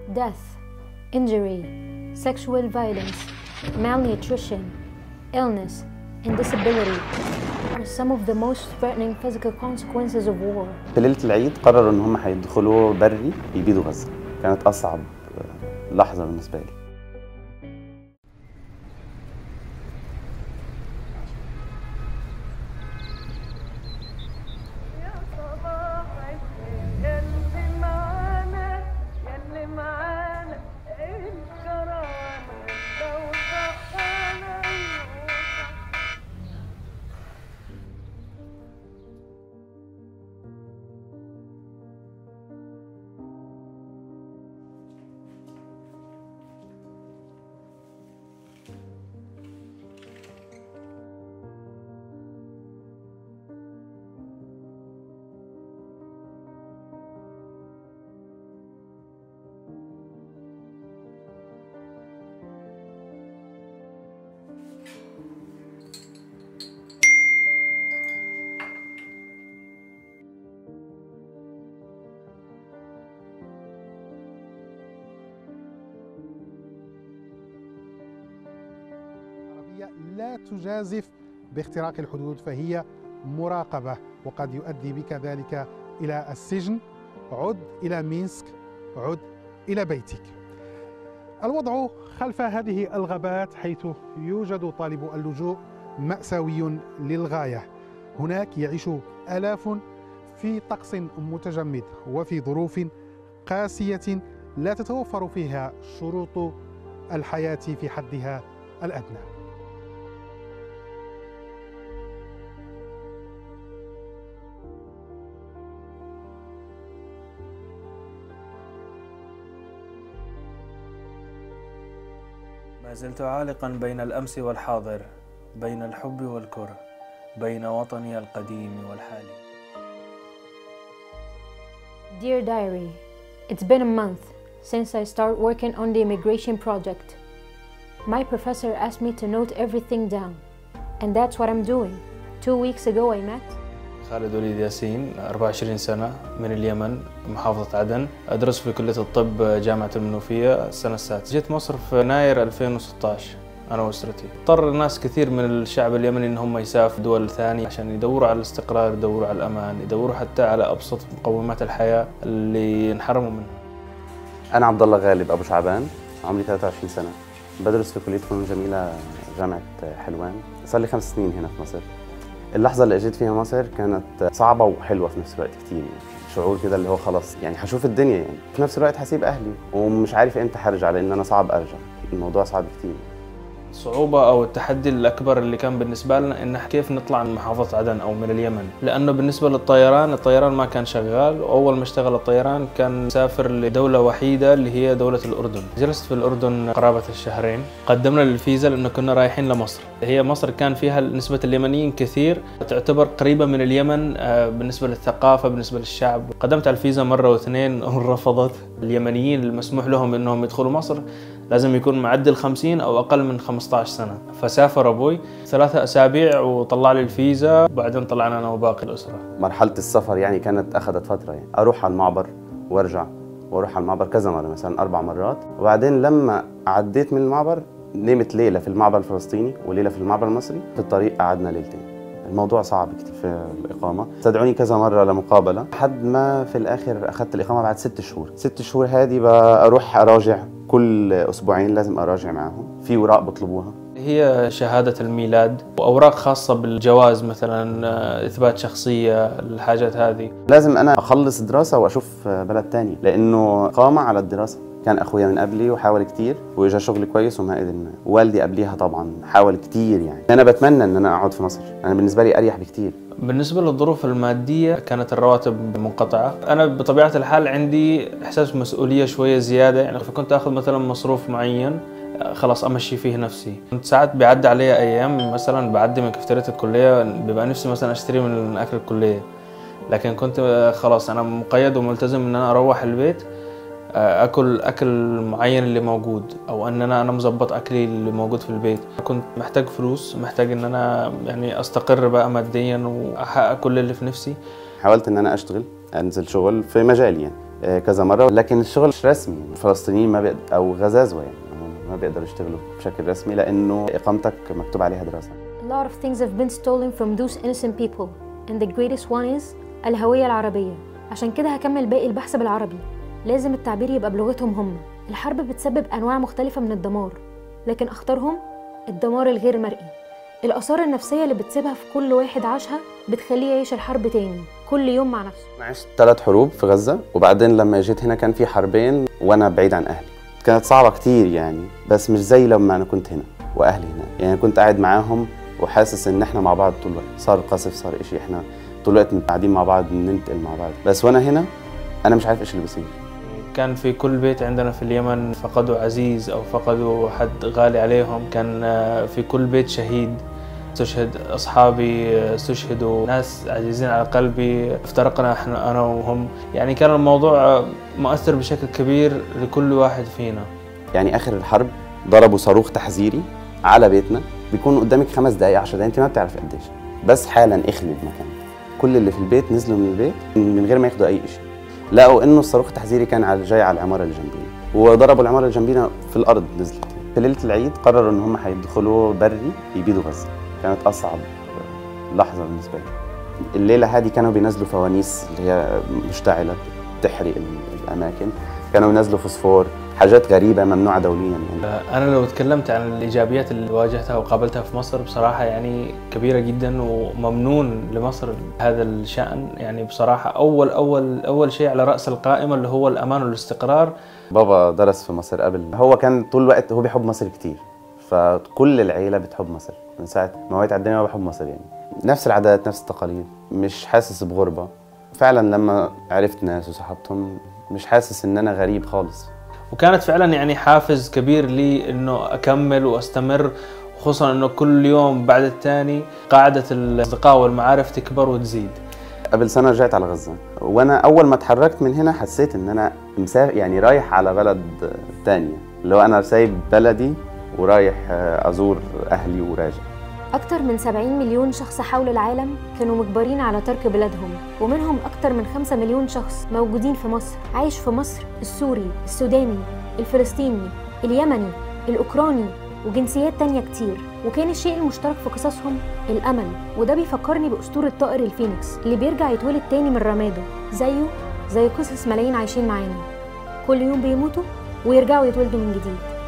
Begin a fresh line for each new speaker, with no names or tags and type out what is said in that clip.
Death, injury, sexual violence, malnutrition, illness, and disability are some of the most threatening physical consequences of war.
في ليلة العيد قرروا إن هم هيدخلوا بري يبيدوا غزة. كانت أصعب لحظة بالنسبة لي.
لا تجازف باختراق الحدود، فهي مراقبة، وقد يؤدي بك ذلك إلى السجن. عد إلى مينسك، عد إلى بيتك. الوضع خلف هذه الغابات حيث يوجد طالب اللجوء مأساوي للغاية. هناك يعيش آلاف في طقس متجمد وفي ظروف قاسية لا تتوفر فيها شروط الحياة في حدها الأدنى.
ما زلت عالقا بين الأمس والحاضر، بين الحب والكره، بين وطني القديم والحالي.
Dear Diary, it's been a month since I started working on the immigration project. My professor asked me to note everything down, and that's what I'm doing. 2 weeks ago I met
خالد وليد ياسين، 24 سنة، من اليمن، محافظة عدن، أدرس في كلية الطب جامعة المنوفية السنة السادسة. جيت مصر في يناير 2016 أنا وأسرتي. اضطر ناس كثير من الشعب اليمني إن هم يسافروا دول ثانية عشان يدوروا على الاستقرار، يدوروا على الأمان، يدوروا حتى على أبسط مقومات الحياة اللي انحرموا منها.
أنا عبد الله غالب أبو شعبان، عمري 23 سنة، بدرس في كلية فنون جميلة جامعة حلوان. صار لي 5 سنين هنا في مصر. اللحظة اللي اجيت فيها مصر كانت صعبة وحلوة في نفس الوقت كتير، يعني شعور كده اللي هو خلاص يعني هشوف الدنيا، يعني في نفس الوقت هسيب أهلي ومش عارف امتى هرجع، لأن أنا صعب أرجع، الموضوع صعب كتير.
الصعوبة أو التحدي الأكبر اللي كان بالنسبة لنا إن كيف نطلع من محافظة عدن أو من اليمن، لأنه بالنسبة للطيران ما كان شغال، وأول ما اشتغل الطيران كان سافر لدولة وحيدة اللي هي دولة الأردن. جلست في الأردن قرابة الشهرين. قدمنا للفيزا لأنه كنا رايحين لمصر. هي مصر كان فيها نسبة اليمنيين كثير، تعتبر قريبة من اليمن بالنسبة للثقافة، بالنسبة للشعب. قدمت على الفيزا مرة واثنين ورفضت. اليمنيين المسموح لهم إنهم يدخلوا مصر لازم يكون معدل 50 أو أقل من 15 سنة. فسافر أبوي 3 أسابيع وطلع لي الفيزا، وبعدين طلعنا أنا وباقي الأسرة.
مرحلة السفر يعني كانت أخذت فترة، يعني أروح على المعبر وأرجع، وأروح على المعبر كذا مرة، مثلا 4 مرات. وبعدين لما عديت من المعبر نمت ليلة في المعبر الفلسطيني وليلة في المعبر المصري، في الطريق قعدنا ليلتين. الموضوع صعب كتير في الإقامة، استدعوني كذا مرة لمقابلة لحد ما في الآخر أخذت الإقامة بعد 6 شهور. 6 شهور هذه بروح أراجع كل أسبوعين، لازم أراجع معهم في أوراق بطلبوها.
هي شهادة الميلاد وأوراق خاصة بالجواز، مثلا إثبات شخصية، الحاجات هذه.
لازم أنا أخلص دراسة وأشوف بلد تاني، لأنه قامة على الدراسة. كان أخويا من قبلي وحاول كتير وإجا شغل كويس وما قدرنا. والدي قبليها طبعا حاول كتير، يعني أنا بتمنى إن أنا أقعد في مصر، أنا بالنسبة لي أريح بكتير.
بالنسبة للظروف المادية كانت الرواتب منقطعة. أنا بطبيعة الحال عندي إحساس مسؤولية شوية زيادة، يعني فكنت أخذ مثلا مصروف معين خلاص أمشي فيه نفسي. كنت ساعات بيعدي علي أيام مثلا بعدي من كافترية الكلية بيبقى نفسي مثلا أشتري من أكل الكلية، لكن كنت خلاص أنا مقيد وملتزم إن أنا أروح البيت أكل أكل معين اللي موجود، أو أن أنا مظبط أكلي اللي موجود في البيت. كنت محتاج فلوس، محتاج إن أنا يعني أستقر بقى ماديا وأحقق كل اللي في نفسي.
حاولت إن أنا أشتغل، أنزل شغل في مجالي، يعني كذا مرة، لكن الشغل مش رسمي. الفلسطينيين ما بيقدر أو غزازوة يعني ما بيقدروا يشتغلوا بشكل رسمي لأنه إقامتك مكتوب عليها دراسة.
A lot of things have been stolen from those innocent people and the greatest one is الهوية العربية. عشان كده هكمل باقي البحث بالعربي. لازم التعبير يبقى بلغتهم هم. الحرب بتسبب أنواع مختلفة من الدمار، لكن أخطرهم الدمار الغير مرئي. الآثار النفسية اللي بتسيبها في كل واحد عاشها بتخليه يعيش الحرب تاني كل يوم مع نفسه.
أنا عشت 3 حروب في غزة، وبعدين لما جيت هنا كان في حربين وأنا بعيد عن أهلي. كانت صعبة كتير يعني، بس مش زي لما أنا كنت هنا وأهلي هنا. يعني كنت قاعد معاهم وحاسس إن إحنا مع بعض طول الوقت. صار قصف صار إشي، إحنا طول الوقت قاعدين مع بعض ننتقل مع بعض. بس وأنا هنا أنا مش عارف إيش اللي بيصير.
كان في كل بيت عندنا في اليمن فقدوا عزيز أو فقدوا حد غالي عليهم. كان في كل بيت شهيد. استشهد أصحابي، استشهدوا ناس عزيزين على قلبي، افترقنا احنا أنا وهم. يعني كان الموضوع مؤثر بشكل كبير لكل واحد فينا.
يعني آخر الحرب ضربوا صاروخ تحذيري على بيتنا، بيكون قدامك 5 دقايق 10 دقايق أنت ما بتعرف قديش، بس حالا اخلي المكان. كل اللي في البيت نزلوا من البيت من غير ما ياخدوا أي شيء. لقوا إنه الصاروخ التحذيري كان جاي على العمارة اللي جنبينا، وضربوا العمارة اللي جنبينا في الأرض نزلت. في ليلة العيد قرروا إن هم حيدخلوا بري يبيدوا غزة. كانت أصعب لحظة بالنسبة لي. الليلة هذه كانوا بينزلوا فوانيس اللي هي مشتعلة تحرق الأماكن، كانوا ينزلوا فوسفور، حاجات غريبة ممنوعة دوليا يعني.
أنا لو تكلمت عن الإيجابيات اللي واجهتها وقابلتها في مصر بصراحة يعني كبيرة جدا، وممنون لمصر هذا الشأن. يعني بصراحة أول شيء على رأس القائمة اللي هو الأمان والاستقرار.
بابا درس في مصر قبل، هو كان طول الوقت هو بيحب مصر كتير، فكل العيلة بتحب مصر من ساعة ما وعيت على الدنيا. بحب مصر يعني، نفس العادات نفس التقاليد، مش حاسس بغربة. فعلا لما عرفت ناس وصاحبتهم مش حاسس إن أنا غريب خالص.
وكانت فعلا يعني حافز كبير لي إنه أكمل وأستمر، خصوصا إنه كل يوم بعد الثاني قاعدة الأصدقاء والمعارف تكبر وتزيد.
قبل سنة رجعت على غزة، وأنا أول ما اتحركت من هنا حسيت إن أنا مسافر، يعني رايح على بلد تانية، اللي هو أنا سايب بلدي ورايح أزور أهلي وراجع.
أكتر من 70 مليون شخص حول العالم كانوا مجبرين على ترك بلادهم، ومنهم أكتر من 5 مليون شخص موجودين في مصر. عايش في مصر السوري، السوداني، الفلسطيني، اليمني، الأوكراني وجنسيات تانية كتير. وكان الشيء المشترك في قصصهم الأمل، وده بيفكرني بأسطورة طائر الفينيكس اللي بيرجع يتولد تاني من رماده، زي قصص ملايين عايشين معانا كل يوم بيموتوا ويرجعوا يتولدوا من جديد.